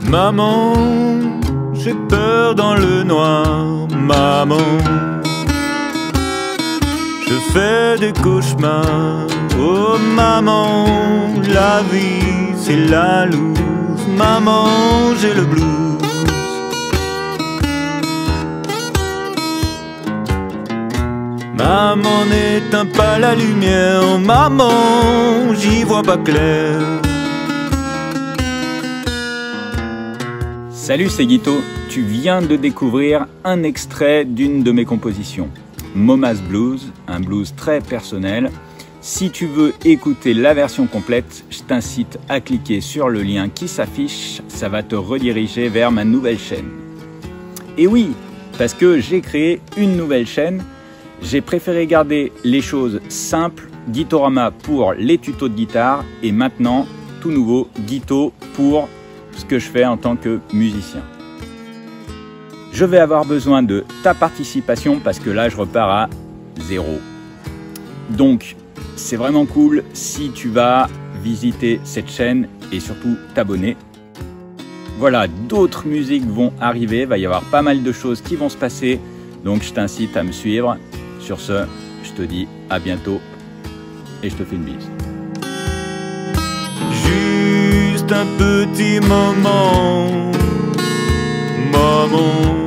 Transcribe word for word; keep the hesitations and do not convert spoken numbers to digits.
Maman, j'ai peur dans le noir. Maman, je fais des cauchemars. Oh maman, la vie c'est la loose. Maman, j'ai le blues. Maman, n'éteins pas la lumière. Maman, j'y vois pas clair. Salut, c'est Guito. Tu viens de découvrir un extrait d'une de mes compositions, Moma's Blues, un blues très personnel. Si tu veux écouter la version complète, je t'incite à cliquer sur le lien qui s'affiche, ça va te rediriger vers ma nouvelle chaîne. Et oui, parce que j'ai créé une nouvelle chaîne, j'ai préféré garder les choses simples, Guitorama pour les tutos de guitare et maintenant, tout nouveau, Guito pour ce que je fais en tant que musicien. Je vais avoir besoin de ta participation parce que là, je repars à zéro. Donc, c'est vraiment cool si tu vas visiter cette chaîne et surtout t'abonner. Voilà, d'autres musiques vont arriver, il va y avoir pas mal de choses qui vont se passer, donc je t'incite à me suivre. Sur ce, je te dis à bientôt et je te fais une bise. Juste un petit moment, maman.